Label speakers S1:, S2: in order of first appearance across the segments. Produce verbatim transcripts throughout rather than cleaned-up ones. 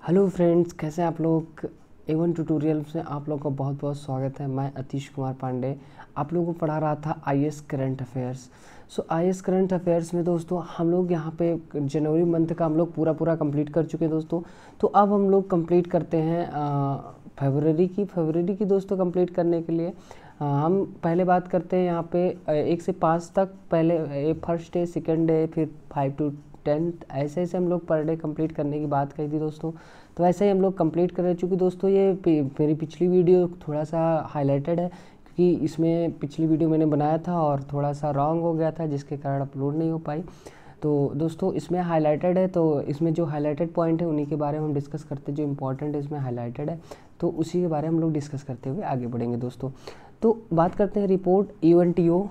S1: Hello friends, कैसे हैं आप लोग। एवन ट्यूटोरियल से आप लोग का बहुत बहुत स्वागत है। मैं अतीश कुमार पांडे आप लोगों को पढ़ा रहा था IAS current affairs. So IAS current affairs में दोस्तों हम लोग यहाँ पे जनवरी मंथ का हम लोग पूरा पूरा कंप्लीट कर चुके हैं दोस्तों। तो अब हम लोग कंप्लीट करते हैं फरवरी की फरवरी की दोस्तों कंप्लीट करने के लिए आ, हम पहले बात करते हैं यहाँ पे एक से पाँच तक। पहले फर्स्ट डे, सेकेंड डे, फिर फाइव टू टेंथ, ऐसे ऐसे हम लोग पर डे कंप्लीट करने की बात कही थी दोस्तों। तो ऐसे ही हम लोग कंप्लीट कर चुके दोस्तों। ये मेरी पिछली वीडियो थोड़ा सा हाईलाइटेड है क्योंकि इसमें पिछली वीडियो मैंने बनाया था और थोड़ा सा रॉन्ग हो गया था जिसके कारण अपलोड नहीं हो पाई। तो दोस्तों इसमें हाईलाइटेड है, तो इसमें जो हाईलाइटेड पॉइंट है उन्हीं के बारे में हम डिस्कस करते हैं। जो इंपॉर्टेंट है इसमें हाईलाइटेड है तो उसी के बारे में हम लोग डिस्कस करते हुए आगे बढ़ेंगे दोस्तों। तो बात करते हैं report UNTO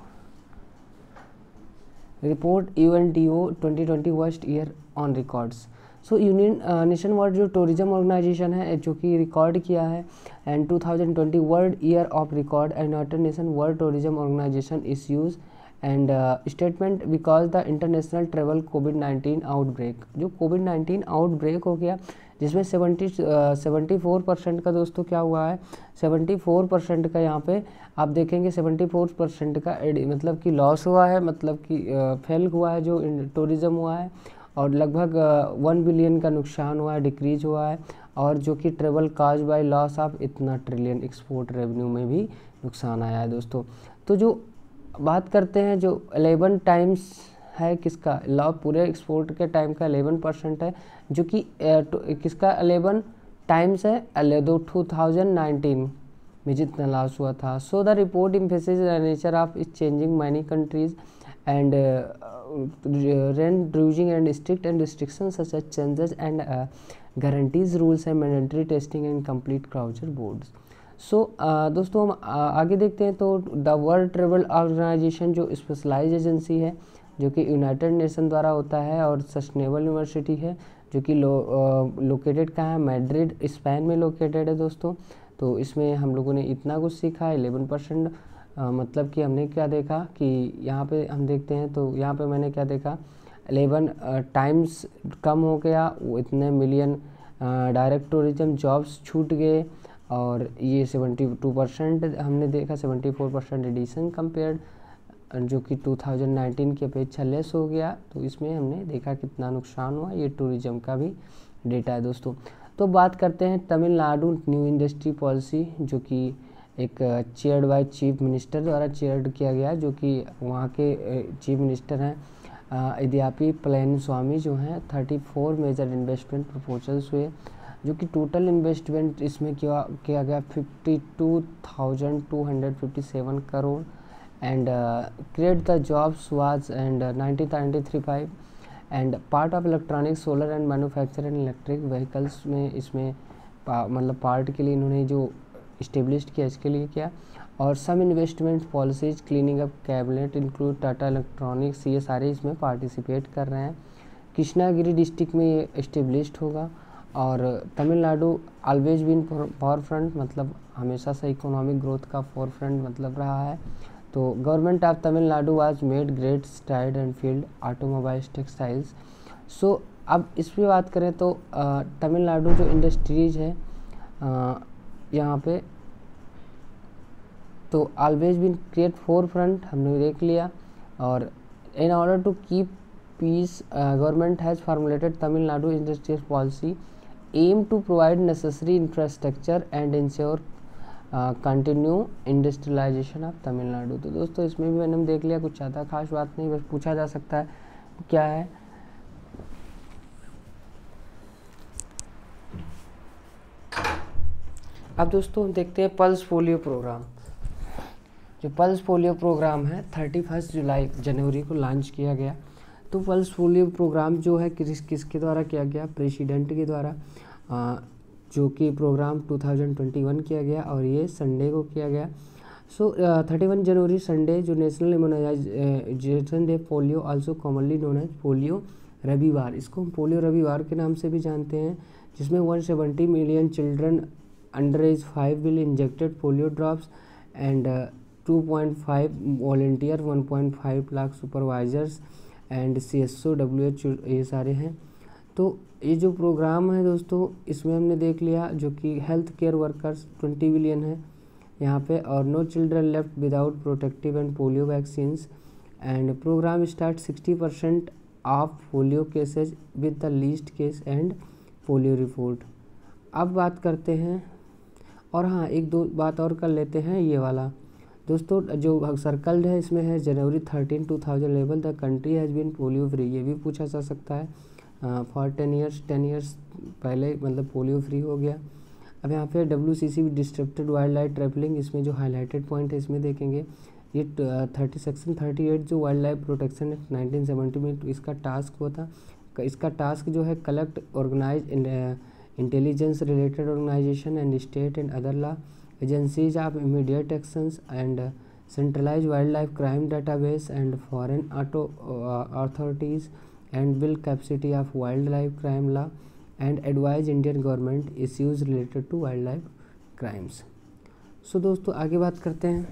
S1: report UNTO twenty twenty worst year on records. So union nation world जो टूरिज्म ऑर्गेनाइजेशन है जो कि रिकॉर्ड किया है and two thousand twenty world year of record and United Nation World Tourism Organisation issues and statement because the international travel COVID nineteen outbreak. जो COVID nineteen outbreak हो गया जिसमें सेवेंटी सेवेंटी फोर परसेंट का दोस्तों क्या हुआ है, seventy four percent का यहाँ पे आप देखेंगे सेवेंटी फोर परसेंट का मतलब कि लॉस हुआ है, मतलब कि फेल हुआ है जो टूरिज़्म हुआ है, और लगभग वन बिलियन का नुकसान हुआ है, डिक्रीज हुआ है, और जो कि travel cause by loss of इतना ट्रिलियन एक्सपोर्ट रेवेन्यू में भी नुकसान आया है दोस्तों। तो जो बात करते हैं जो इलेवन टाइम्स है किसका लॉ, पूरे एक्सपोर्ट के टाइम का इलेवन परसेंट है, जो कि किसका इलेवन टाइम्स है दो टू थाउजेंड नाइनटीन में जितना लॉस हुआ था। So the report emphasis the nature of is changing many countries and rent drudging and strict and restriction such as changes and guarantees rules and mandatory testing and complete croucher boards. So दोस्तों हम uh, आगे देखते हैं। तो the world travel organisation जो specialise agency है जो कि यूनाइटेड नेशन द्वारा होता है और सस्टेनेबल यूनिवर्सिटी है जो कि लो लोकेटेड कहाँ है, मैड्रिड स्पेन में लोकेटेड है दोस्तों। तो इसमें हम लोगों ने इतना कुछ सीखा इलेवन परसेंट, मतलब कि हमने क्या देखा कि यहाँ पे हम देखते हैं तो यहाँ पे मैंने क्या देखा इलेवन टाइम्स कम हो गया, वो इतने मिलियन डायरेक्ट टूरिज्म जॉब्स छूट गए, और ये सेवेंटी टू परसेंट हमने देखा seventy four percent addition compared जो कि टू थाउजेंड नाइनटीन की अपेक्षा लेस हो गया। तो इसमें हमने देखा कितना नुकसान हुआ, ये टूरिज्म का भी डेटा है दोस्तों। तो बात करते हैं तमिलनाडु न्यू इंडस्ट्री पॉलिसी जो कि एक चेयर्ड बाय चीफ मिनिस्टर द्वारा चेयर्ड किया गया, जो कि वहाँ के चीफ मिनिस्टर हैं इदियापी पलानीस्वामी जो हैं। Thirty four major investment proposals हुए जो कि टोटल इन्वेस्टमेंट इसमें किया किया गया fifty two thousand two hundred fifty seven crore and create the jobs was and nineteen ninety three five and part of electronic solar and manufacture and electric vehicles में इसमें पा, मतलब पार्ट के लिए इन्होंने जो इस्टेब्लिश किया इसके लिए किया। और some investment policies cleaning up cabinet include Tata electronics, ये सारे इसमें पार्टिसिपेट कर रहे हैं। कृष्णागिरी डिस्ट्रिक्ट में ये इस्टेब्लिश्ड होगा। और Tamil Nadu always been forefront, मतलब हमेशा से इकोनॉमिक ग्रोथ का फॉर फ्रंट मतलब रहा है। तो government of Tamil Nadu was made great stride and field automobiles textiles. So अब इस पर बात करें तो तमिलनाडु जो इंडस्ट्रीज है यहाँ पे तो always been create forefront हमने देख लिया। और in order to keep peace government has formulated Tamil Nadu industrial policy aim to provide necessary infrastructure and ensure continue industrialisation of Tamil Nadu. तो दोस्तों इसमें भी मैंने देख लिया, कुछ ज़्यादा खास बात नहीं, बस पूछा जा सकता है क्या है। अब दोस्तों देखते हैं पल्स पोलियो प्रोग्राम। जो पल्स पोलियो प्रोग्राम है थर्टी फर्स्ट जुलाई जनवरी को लॉन्च किया गया। तो पल्स पोलियो प्रोग्राम जो है किस किसके द्वारा किया गया, प्रेसिडेंट के द्वारा, आ, जो कि programme two thousand twenty one किया गया और ये संडे को किया गया। So thirty one January Sunday जो national immunisation day polio also commonly known as polio रविवार, इसको हम पोलियो रविवार के नाम से भी जानते हैं, जिसमें one seventy million children under age five will injected polio drops and two point five volunteer, one point five lakh supervisors and C S O W H ये सारे हैं। तो ये जो प्रोग्राम है दोस्तों, इसमें हमने देख लिया जो कि health care workers twenty billion है यहाँ पे, और no children left without protective and polio vaccines, and programme start sixty percent of polio cases with the least case and polio report. अब बात करते हैं, और हाँ एक दो बात और कर लेते हैं, ये वाला दोस्तों जो सर्कल्ड है इसमें है January thirteen two thousand eleven the country has been polio free, ये भी पूछा जा सकता है। For ten years ten years पहले मतलब पोलियो फ्री हो गया। अब यहाँ पे W C C disrupted wild life travelling, इसमें जो हाईलाइटेड पॉइंट है इसमें देखेंगे, ये थर्टी सेक्शन थर्टी एट जो wild life protection act nineteen seventy में इसका टास्क हुआ था। इसका टास्क जो है collect organise intelligence related organisation and state and other law agencies of immediate actions and centralise wild life crime database and foreign auto authorities and build capacity of wild life crime law and advise Indian government issues related to wild life crimes. So दोस्तों आगे बात करते हैं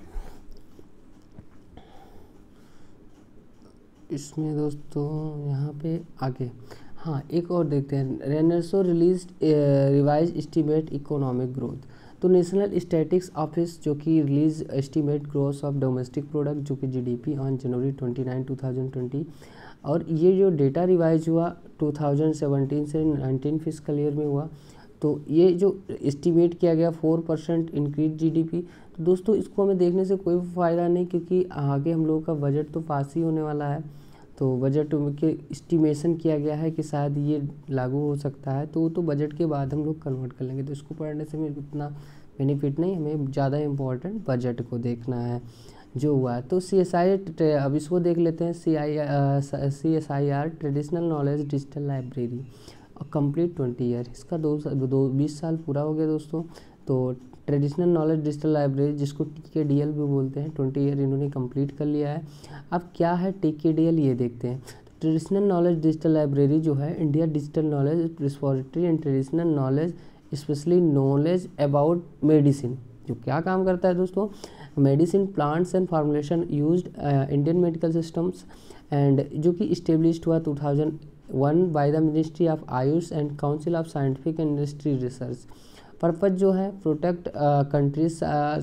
S1: इसमें दोस्तों, यहाँ पे आगे हाँ एक और देखते हैं, रेनर्सो release revise estimate economic growth. तो नेशनल स्टैटिक्स ऑफिस जो कि release estimate growth of domestic product जो कि GDP on January twenty nine two thousand twenty, और ये जो डेटा रिवाइज हुआ टू थाउजेंड सेवेंटीन से नाइनटीन फिस्कल ईयर में हुआ, तो ये जो एस्टीमेट किया गया फोर परसेंट इंक्रीज जीडीपी। तो दोस्तों इसको हमें देखने से कोई फ़ायदा नहीं, क्योंकि आगे हम लोगों का बजट तो पास ही होने वाला है, तो बजट के एस्टिमेशन किया गया है कि शायद ये लागू हो सकता है, तो तो बजट के बाद हम लोग कन्वर्ट कर लेंगे, तो इसको पढ़ने से हमें उतना बेनिफिट नहीं, हमें ज़्यादा इम्पोर्टेंट बजट को देखना है जो हुआ है। तो सी एस आई अब इसको देख लेते हैं, C I C S I R traditional knowledge digital library और कंप्लीट ट्वेंटी ईयर, इसका दो दो बीस साल पूरा हो गया दोस्तों। तो ट्रेडिशनल नॉलेज डिजिटल लाइब्रेरी जिसको टी के डी एल भी बोलते हैं, ट्वेंटी ईयर इन्होंने कंप्लीट कर लिया है। अब क्या है टी के डी एल ये देखते हैं। ट्रेडिशनल नॉलेज डिजिटल लाइब्रेरी जो है India digital knowledge repository and traditional knowledge specially knowledge about medicine, जो क्या काम करता है दोस्तों, medicine plants and formulation used Indian medical systems, and जो कि इस्टेब्लिश्ड हुआ two thousand one by the ministry of Ayush and council of scientific and industry research. Purpose जो है protect countries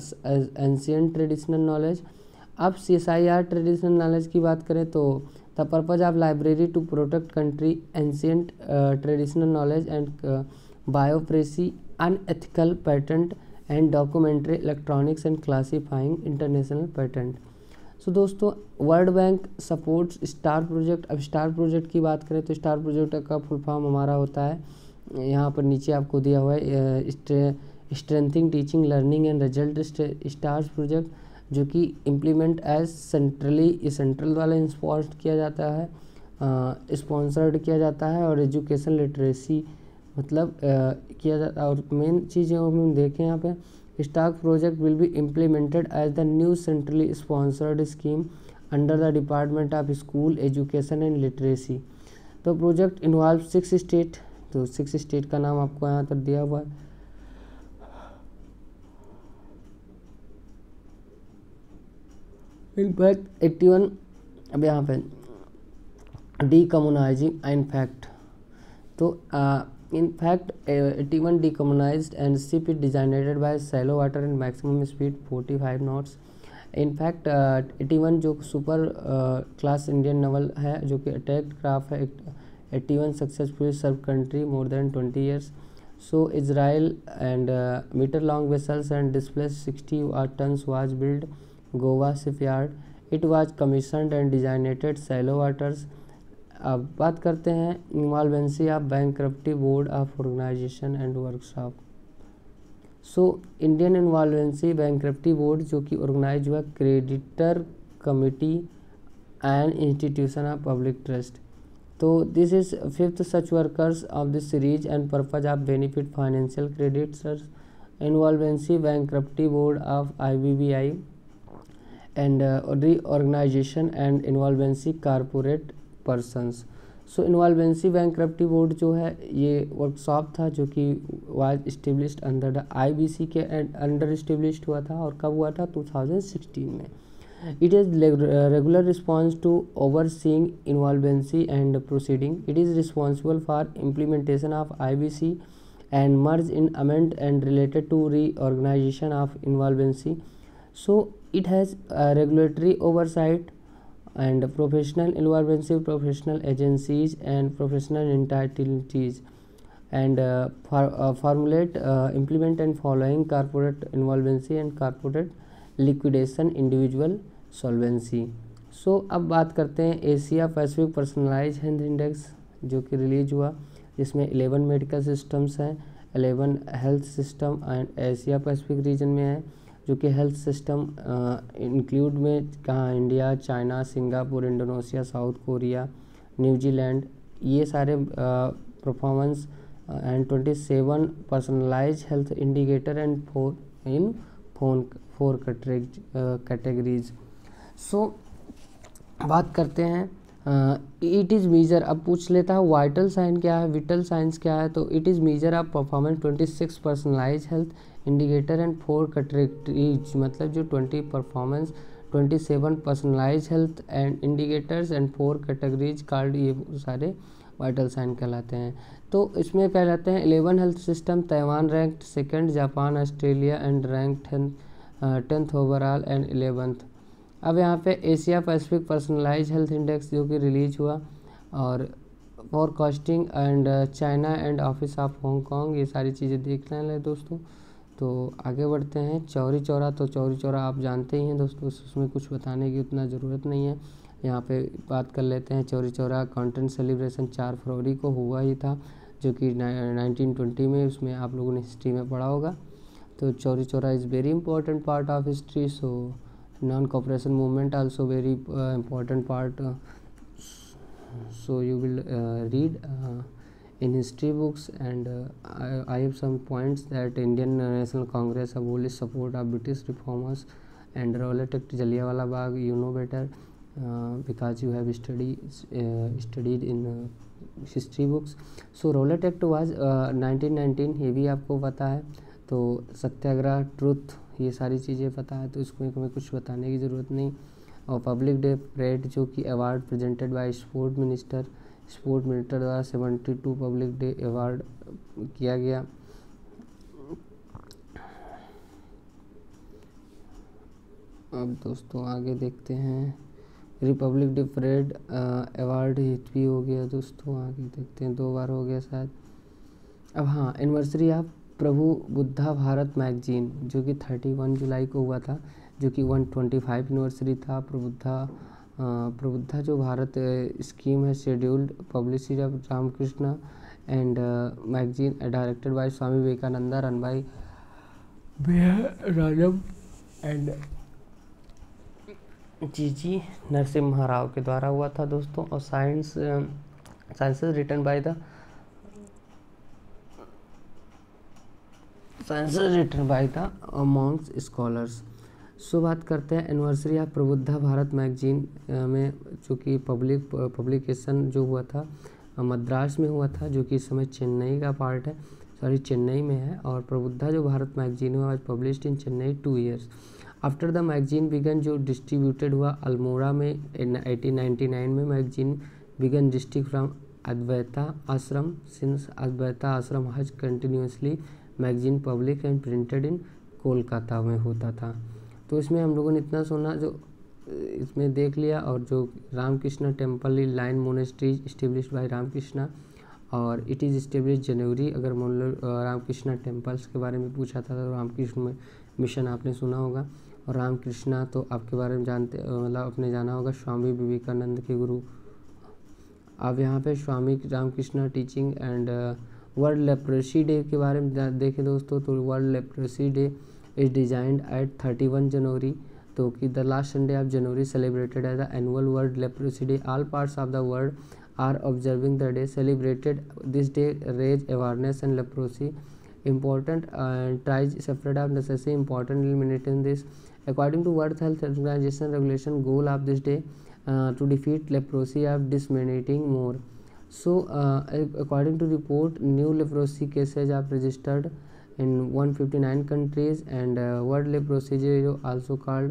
S1: ancient traditional knowledge. अब C S I R traditional knowledge की बात करें तो the purpose of library to protect country ancient traditional knowledge and biopiracy unethical patent and documentary electronics and classifying international patent. So दोस्तों world bank supports star project. अब star project की बात करें तो स्टार प्रोजेक्ट का full form हमारा होता है, यहाँ पर नीचे आपको दिया हुआ है, strengthening teaching learning and result stars project, जो कि इम्प्लीमेंट एज सेंट्रली सेंट्रल वाला स्पॉन्सर्ड किया जाता है स्पॉन्सर्ड किया जाता है और एजुकेशन लिटरेसी मतलब uh, किया जाता है। और मेन चीज़ें हम देखें यहाँ पे, star project will be implemented as the new centrally sponsored scheme under the department of school education and literacy. तो प्रोजेक्ट इन्वॉल्व सिक्स स्टेट, तो सिक्स स्टेट का नाम आपको यहाँ पर दिया हुआ है। इनफैक्ट एट्टी वन, अब यहाँ पे डीकम्युनाइजिंग इनफैक्ट, तो in fact eighty one decommissioned and ship is designated by shallow water and maximum speed forty five knots. In fact eighty one जो सुपर क्लास इंडियन नवल है जो कि अटैक क्राफ्ट है, eighty one successfully serve country more than twenty years. So Israel and metre long vessels and displace sixty tons was build Goa shipyard. It was commissioned and designated shallow waters. अब बात करते हैं insolvency of bankruptcy board of organisation and workshop. So Indian insolvency bankruptcy board जो कि organise हुआ creditor committee and institution of public trust. तो this is fifth such workers of this series and purpose of benefit financial creditors insolvency bankruptcy board of I B B I and reorganisation and insolvency corporate persons. So insolvency bankruptcy board जो है ये workshop था जो कि was established under the I B C के under established हुआ था, और कब हुआ था टू थाउजेंड सिक्सटीन में। It is leg- uh, regular response to overseeing insolvency and proceeding. It is responsible for implementation of I B C and merge in amend and related to reorganization of insolvency. So it has uh, regulatory oversight and professional insolvency, professional agencies and professional entities, and uh, for, uh, formulate, uh, implement and following corporate insolvency and corporate liquidation individual solvency. So अब बात करते हैं Asia Pacific personalise health index जो कि release हुआ, जिसमें eleven medical systems हैं, eleven health system and Asia Pacific region में है, जो कि हेल्थ सिस्टम इंक्लूड में कहाँ India, China, Singapore, Indonesia, South Korea, New Zealand, ये सारे performance and twenty seven personalise health indicator and four in phone four categories. So बात करते हैं इट इज़ मीजर. अब पूछ लेता है वाइटल साइन क्या है, विटल साइंस क्या है. तो it is measure of performance twenty six personalise health indicator and four categories, मतलब जो twenty performance twenty seven personalise health and indicators and four categories card, ये सारे वाइटल साइन कहलाते हैं. तो इसमें कहलाते हैं eleven health system, Taiwan ranked second, Japan, Australia and ranked tenth overall and eleventh. अब यहाँ पे Asia Pacific personalise health index जो कि रिलीज हुआ, और forecasting and China and office of Hong Kong, ये सारी चीज़ें देख लें दोस्तों. तो आगे बढ़ते हैं चौरी चौरा. तो चौरी चौरा आप जानते ही हैं दोस्तों, उसमें कुछ बताने की उतना ज़रूरत नहीं है. यहाँ पे बात कर लेते हैं चौरी चौरा कॉन्टेंट सेलिब्रेशन चार फरवरी को हुआ ही था, जो कि नाइनटीन ट्वेंटी में, उसमें आप लोगों ने हिस्ट्री में पढ़ा होगा. तो Chauri Chaura is very important part of history. So non cooperation movement also very important part. So you will read in history books, and uh, I, I have some points that Indian National Congress abolished support of British reformers and Rowlatt Act, Jallianwala Bagh, you know better uh, because you have studied uh, studied in uh, history books. So Rowlatt Act was uh, nineteen nineteen, ये भी आपको पता है. तो सत्याग्रह, truth, ये सारी चीज़ें पता है, तो इसमें हमें कुछ बताने की ज़रूरत नहीं. और पब्लिक डे परेड जो कि award presented by sport minister, sport minister द्वारा seventy two public day award किया गया. अब दोस्तों आगे देखते हैं republic day parade award hit भी हो गया दोस्तों. आगे देखते हैं, दो बार हो गया शायद. अब हाँ, anniversary of Prabuddha Bharata magazine जो कि थर्टी वन जुलाई को हुआ था, जो कि वन ट्वेंटी फाइव एनिवर्सरी था. प्रबुद्धा प्रबुद्धा जो भारत स्कीम है scheduled publicity of Ramakrishna and magazine directed by Swami Vivekananda, run by Rajam and G G Narasimha Rao के द्वारा हुआ था दोस्तों. और science sciences written by the sciences written by the monks scholars. So बात करते हैं anniversary of Prabuddha Bharata magazine में, जो कि पब्लिक पब्लिकेशन जो हुआ था मद्रास में हुआ था, जो कि इस समय चेन्नई का पार्ट है, सॉरी चेन्नई में है. और प्रबुद्धा जो भारत मैगजीन हुआ published in Chennai two years after the magazine began, जो डिस्ट्रीब्यूटेड हुआ अल्मोड़ा में एटीन नाइन्टी नाइन में. Magazine began district from Advaita Ashram, since Advaita Ashram has continuously magazine public and printed in Kolkata में होता था. तो इसमें हम लोगों ने इतना सुना जो इसमें देख लिया. और जो Ramakrishna temple line monastery established by Ramakrishna, और इट इज़ इस्टेब्लिश जनवरी. अगर मान लो रामकृष्ण टेम्पल्स के बारे में पूछा था तो रामकृष्ण मिशन आपने सुना होगा. और रामकृष्ण तो आपके बारे में जानते, मतलब आपने जाना होगा स्वामी विवेकानंद के गुरु. अब यहाँ पे Swami Ramakrishna teaching and world leprosy day के बारे में देखें दोस्तों. तो world leprosy day is designed at thirty one January, तो कि the last Sunday of January celebrated as the annual World Leprosy Day. All parts of the world are observing the day. Celebrated this day raise awareness and leprosy important and tries separate of necessary important eliminating this. According to World Health Organization regulation, goal of this day uh, to defeat leprosy of disseminating more. So uh, according to report, new leprosy cases are registered in one hundred fifty-nine countries, and uh, World Leprosy Day also called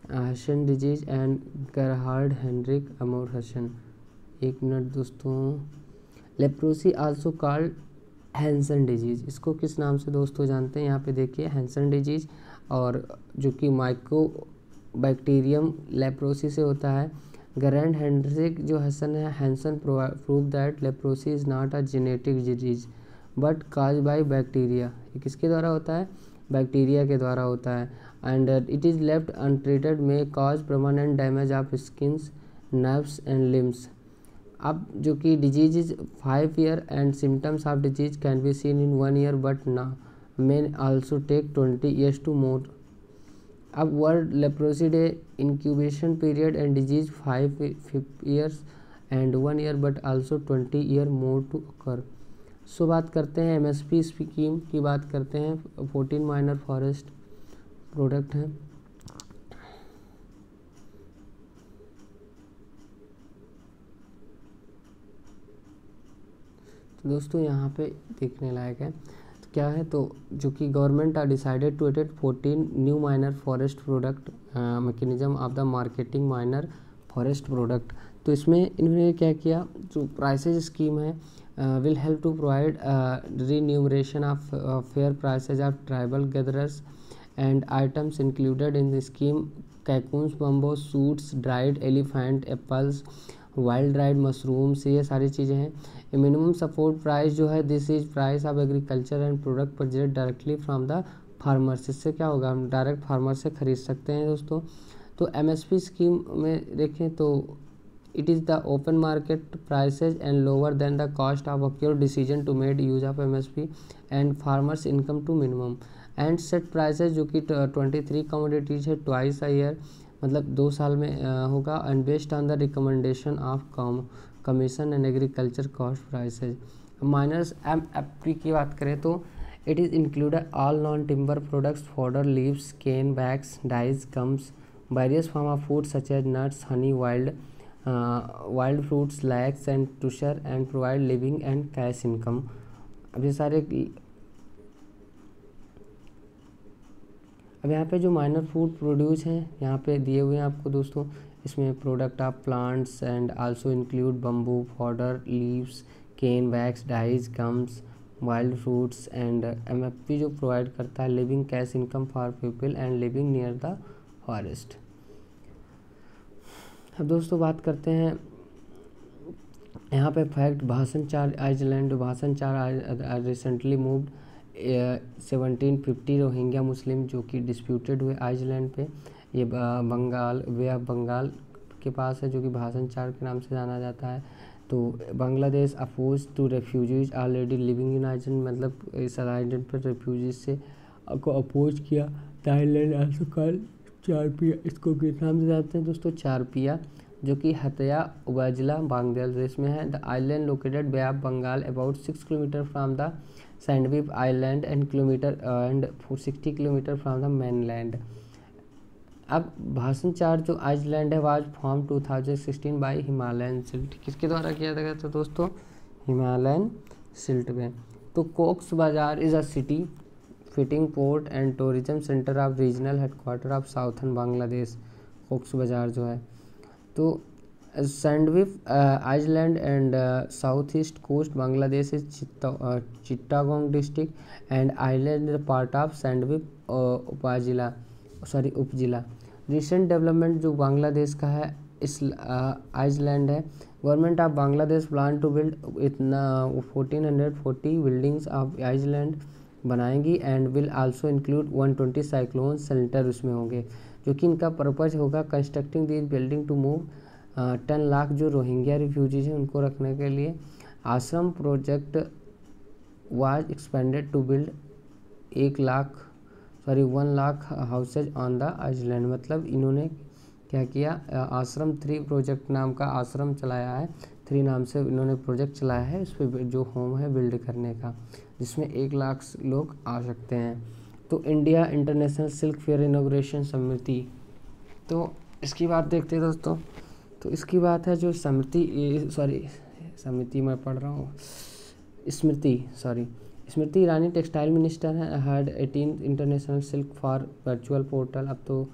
S1: Hansen disease and Gerhard Henrik Armauer Hansen. एक minute दोस्तों। Leprosy also called Hansen disease, इसको किस नाम से दोस्तों जानते हैं? यहाँ पे देखिए हैंसन डिजीज, और जो कि माइक्रो बैक्टीरियम लेप्रोसी से होता है। गरैंड हेनरिक जो हसन है Hansen prove that leprosy is not a genetic disease but cause by bacteria. ये किसके द्वारा होता है? बैक्टीरिया के द्वारा होता है। And it is left untreated में cause permanent damage of skins, nerves and limbs. अब जो कि disease is five year and symptoms of disease can be seen in one year but ना may also take twenty years to more. अब world leprosy day incubation period and disease five years and one year but also twenty year more to occur. So बात करते हैं MSP scheme की, बात करते हैं। Fourteen minor forest product हैं। तो दोस्तों यहाँ पे देखने लायक है तो क्या है, तो जो कि government are decided to added fourteen new minor forest product mechanism of the marketing minor forest product. तो इसमें इन्होंने क्या किया, जो प्राइसेज स्कीम है will help to provide remuneration of fair prices of tribal gatherers and items included in the scheme cocoons, bamboo shoots, dried elephant apples, wild dried mushrooms, ये सारी चीज़ें हैं। मिनिमम सपोर्ट प्राइस जो है this is price of agriculture and product purchase directly from the farmers. इससे क्या होगा, हम डायरेक्ट फार्मर से खरीद सकते हैं दोस्तों। तो एमएसपी स्कीम में देखें तो it is the open market prices and lower than the cost of acquire decision to made use of MSP and farmers income to minimum and set prices जो कि ट्वेंटी थ्री कमोडिटीज है twice a year, मतलब दो साल में uh, होगा। And based on the recommendation of com commission and agriculture cost prices. Minors M F P की बात करें तो it is included all non timber products, fodder, leaves, cane, bags, dyes, gums, various form of food such as nuts, honey, wild wild fruits, lacs and tussar and provide living and cash income. अब ये सारे अब यहाँ पे जो minor food produce हैं यहाँ पे दिए हुए हैं आपको दोस्तों। इसमें product of plants and also include bamboo, fodder, leaves, cane, wax, dyes, gums, wild fruits and MFP जो प्रोवाइड करता है living cash income for people and living near the forest. अब दोस्तों बात करते हैं यहाँ पे फैक्ट। भाषण चार island, Bhasan Char recently moved seventeen fifty Rohingya Muslim जो कि डिस्प्यूटेड हुए आइसलैंड पे। ये बंगाल वे ऑफ बंगाल के पास है जो कि भाषण चार के नाम से जाना जाता है। तो Bangladesh oppose to refugees already living in island, मतलब इस आइलैंड पर रेफ्यूजीज से को अपोज किया। थाईलैंड आल्सो कॉल्ड चारपिया, इसको किस नाम से जानते हैं दोस्तों? चारपिया, जो कि हतिया उपजिला बांग्लादेश में है। The island located bay of Bengal about six kilometre from the Sandwip island and kilometre and sixty kilometre from the mainland. अब भाषण चार जो आइसलैंड है was form two thousand sixteen by Himalayan silt. किसके द्वारा किया गया था दोस्तों? हिमालयन सिल्ट में। तो Cox's Bazar is a city fitting port and tourism centre of regional headquarter of southern Bangladesh. Cox's Bazar जो है तो Sandwip island and south east coast Bangladesh is Chittagong district and island part of Sandwip upazila sorry upazila. Recent development जो बांग्लादेश का है इस आइसलैंड है। Government of Bangladesh plan to build इतना fourteen hundred forty buildings of island बनाएंगी and will also include one twenty cyclone centre उसमें होंगे, जो कि इनका पर्पज होगा constructing this building to move ten lakh जो रोहिंग्या रिफ्यूजीज हैं उनको रखने के लिए। Ashram project was expanded to build एक lakh sorry one lakh houses on the island. मतलब इन्होंने क्या किया, आश्रम थ्री प्रोजेक्ट नाम का आश्रम चलाया है, थ्री नाम से इन्होंने प्रोजेक्ट चलाया है इस पर जो होम है बिल्ड करने का, जिसमें एक लाख लोग आ सकते हैं। तो India international silk fair inauguration समिति, तो इसकी बात देखते हैं दोस्तों। तो इसकी बात है जो समिति सॉरी समिति मैं पढ़ रहा हूँ Smriti sorry Smriti Irani textile minister है। Had eighteen international silk for virtual portal. अब तो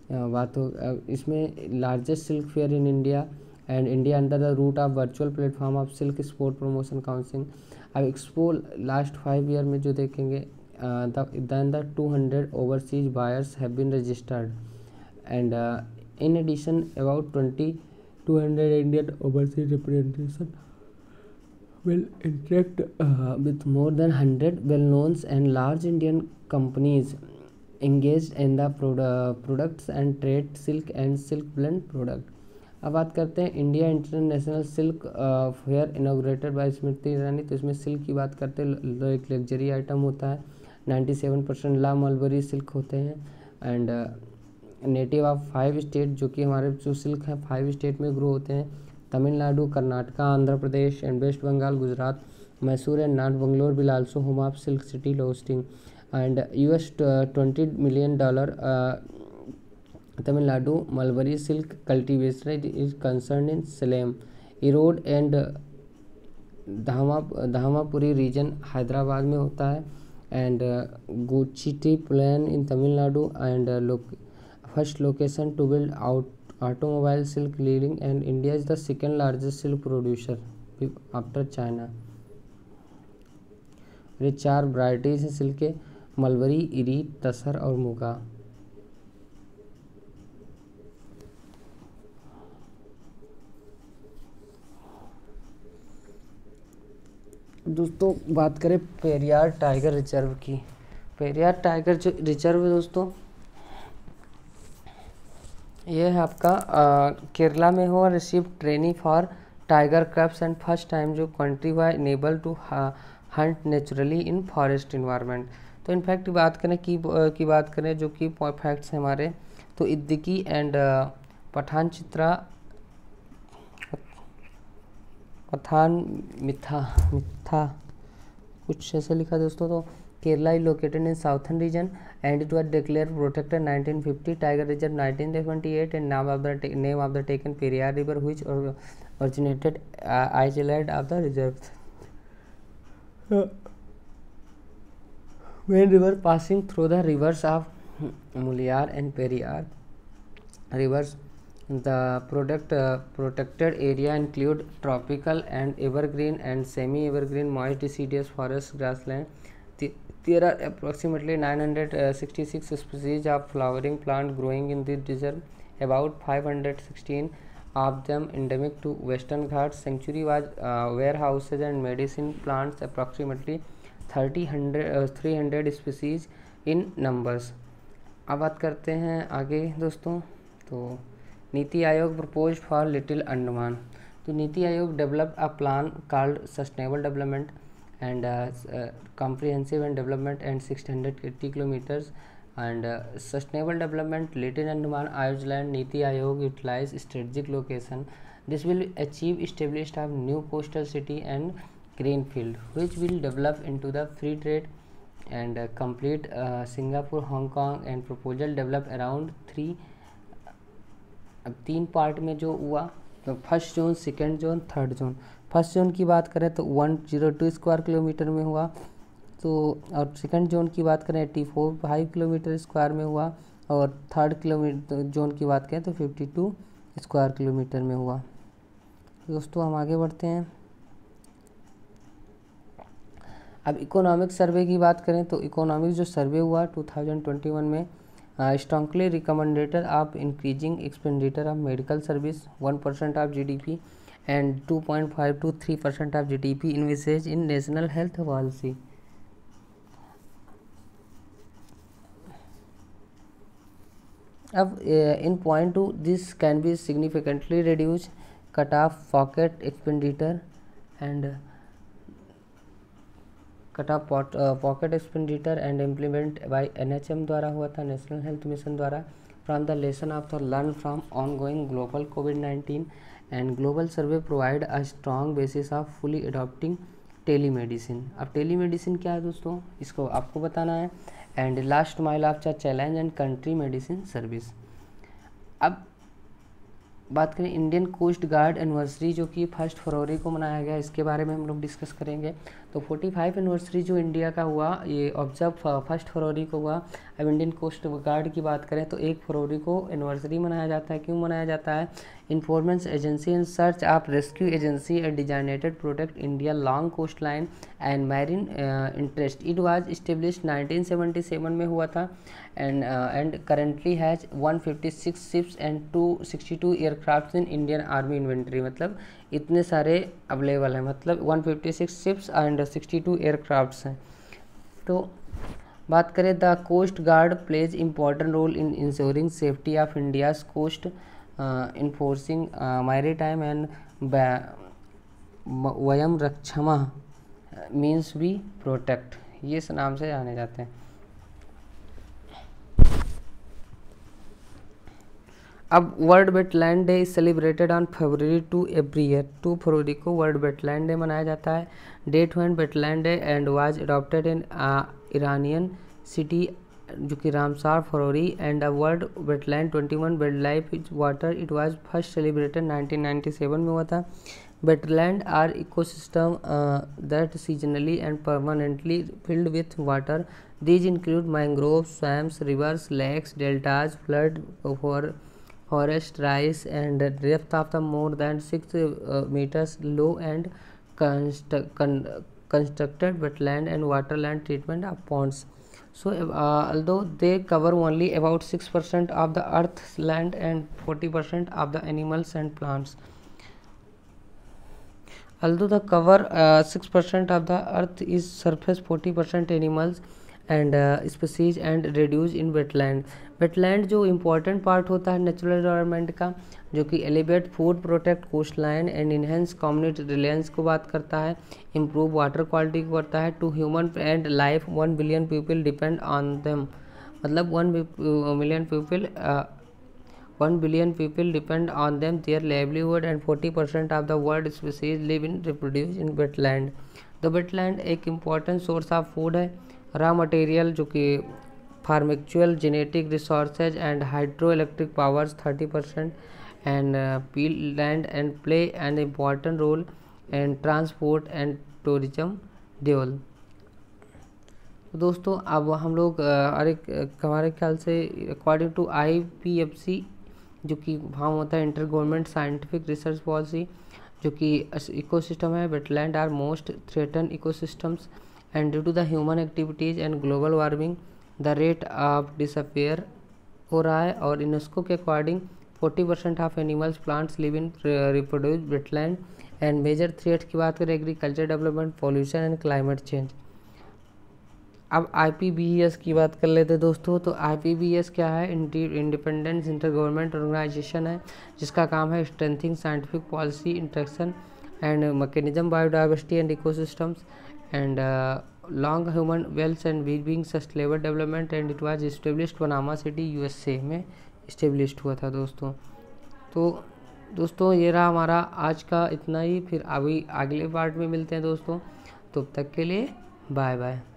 S1: बात हो इसमें largest silk fair in India and India under the route of virtual platform of silk sport promotion council. अब एक्सपो लास्ट फाइव ईयर में जो देखेंगे then the two hundred overseas buyers have been registered and in addition about twenty two hundred Indian overseas representation will interact uh, with more than one hundred well-known and large Indian companies engaged in the produ- products and trade silk and silk blend product। अब बात करते हैं India international silk fair inaugurated by Smriti Irani. तो इसमें silk की बात करते हैं, एक लग्जरी आइटम होता है, सत्तानवे परसेंट ला मलबरी सिल्क होते हैं and native of five state, जो कि हमारे जो सिल्क हैं फाइव स्टेट में ग्रो होते हैं, Tamil Nadu, Karnataka, Andhra Pradesh and west Bengal, Gujarat, Mysore and north Bangalore will also home of silk city hosting and US twenty million dollar Tamil Nadu mulberry silk cultivation is concern in Salem, Erode and धामा Dharmapuri region Hyderabad में होता है एंड गुचिटी plan in Tamil Nadu and first location to build out automobile silk leading and India is the second largest silk producer after China। ये चार varieties हैं silk के, mulberry, eri, तसर और मुगा। दोस्तों बात करें पेरियार टाइगर रिजर्व की। पेरियार टाइगर जो रिजर्व है दोस्तों, ये है आपका केरला में हो, receive training for tiger cubs and first time जो country why enable to hunt naturally in forest environment. तो इनफैक्ट बात करें की की बात करें जो कि फैक्ट्स हैं हमारे, तो इद्दिकी एंड पठान चित्रा पठान मिथा मिथा कुछ ऐसे लिखा दोस्तों। तो Kerala is located in southern region and it was declared protected nineteen fifty, tiger reserve nineteen seventy-eight and name of the name of the taken Periyar river which originated uh, island of the reserve, uh, main river passing through the rivers of Mulyar and Periyar rivers। The product uh, protected area include tropical and evergreen and semi-evergreen moist deciduous forest grassland। There are approximately nine hundred sixty-six species of flowering plant growing in the reserve, about five hundred sixteen of them endemic to Western Ghats। Sanctuary was uh, warehouses and medicine plants, approximately thirty three hundred species in numbers। अब बात करते हैं आगे दोस्तों, तो नीति आयोग propose for little Andaman. तो NITI Aayog develop a plan called sustainable development and uh, uh, comprehensive and development and six hundred eighty kilometers and uh, sustainable development Little Andaman Island Niti Ayog utilize strategic location। This will achieve established of new coastal city and greenfield which will develop into the free trade and uh, complete uh, Singapore, Hong Kong and proposal develop around three। अब तीन part में जो हुआ, तो first zone, second zone, third zone. First zone की बात करें तो one zero two square kilometre में हुआ, तो और सेकंड जोन की बात करें eighty four five kilometre square में हुआ और थर्ड किलोमीटर जोन की बात करें तो फिफ्टी टू स्क्वायर किलोमीटर में हुआ। दोस्तों हम आगे बढ़ते हैं। अब इकोनॉमिक सर्वे की बात करें तो इकोनॉमिक जो सर्वे हुआ टू थाउजेंड ट्वेंटी वन में strongly recommended of increasing expenditure of medical service one percent of G D P and two point five to three percent of G D P envisaged in national health policy। अब in point two this can be significantly reduced cut off pocket expenditure and cut off pot, uh, pocket expenditure and implement by N H M द्वारा हुआ था, national health mission द्वारा। from the lesson of the learn from ongoing global COVID nineteen and global survey provide a strong basis of fully adopting telemedicine। अब telemedicine क्या है दोस्तों, इसको आपको बताना है। And last mile of challenge and country medicine service. अब बात करें इंडियन कोस्ट गार्ड एनिवर्सरी जो कि फर्स्ट फरवरी को मनाया गया, इसके बारे में हम लोग डिस्कस करेंगे। तो फोर्टी फाइव एनिवर्सरी जो इंडिया का हुआ ये ऑब्जर्व फर्स्ट फरवरी को हुआ। अब इंडियन कोस्ट गार्ड की बात करें तो एक फरवरी को एनिवर्सरी मनाया जाता है। क्यों मनाया जाता है? इन्फॉर्मेंस agency in search of rescue agency and designated protect India long coast line and marine interest. It was established nineteen seventy seven में हुआ था and and currently has one fifty six ships and two sixty two aircraft in Indian army inventory. मतलब इतने सारे available हैं, मतलब one fifty six ships and sixty two aircrafts हैं। तो बात करें the coast guard plays important role in ensuring safety of India's coast, enforcing maritime and वयम रक्षमा मीन्स वी प्रोटेक्ट, ये इस नाम से जाने जाते हैं। अब world wetland day is celebrated on February two every year. Two फरवरी को वर्ल्ड वेटलैंड डे मनाया जाता है। Date when wetland day and was adopted in Iranian city जो कि Ramsar February and a world wetland twenty one wild life is water. It was first celebrated nineteen ninety seven में हुआ था। Wetland are ecosystem that seasonally and permanently filled with water. These include mangrove, swamps, rivers, lakes, deltas, flood for forest rise and depth of the more than six uh, meters low and constru con constructed wetland and waterland treatment of ponds. So uh, although they cover only about six percent of the earth's land and forty percent of the animals and plants. Although the cover uh, six percent of the earth is surface, forty percent animals and species and reduce in wetland. Wetland जो important part होता है natural environment का, जो कि elevate food, protect coast line and enhance community reliance को बात करता है, इम्प्रूव वाटर क्वालिटी को करता है। To human and life one billion people depend on them. मतलब one million people one billion people depend on them their livelihood and forty percent of the world species live in reproduce in wetland. The wetland एक important source of food है, raw material जो कि pharmaceutical, genetic resources and hydro electric powers thirty percent and peat land and play an important role and transport and tourism dual. दोस्तों अब हम लोग अरे हमारे ख्याल से according to I P F C जो कि वहाँ होता है inter government scientific research policy, जो कि इकोसिस्टम है, wetland are most threaten ecosystems and due to the human activities and global warming the rate of disappear हो रहा है। और यूनेस्को के according forty percent of animals plants live in reproduce wetland and major threat की बात करें agriculture development, pollution and climate change. अब I P B S की बात कर लेते हैं दोस्तों। तो आई पी बी एस क्या है? इंडिपेंडेंस इंटर गवर्नमेंट ऑर्गेनाइजेशन है जिसका काम है strengthening scientific policy, interaction and mechanism, biodiversity and ecosystems and uh, long human wealth and well-being sustainable development and it was established Panama city U S A में established हुआ था दोस्तों। तो दोस्तों ये रहा हमारा आज का इतना ही, फिर अभी अगले पार्ट में मिलते हैं दोस्तों। तब तक के लिए बाय बाय।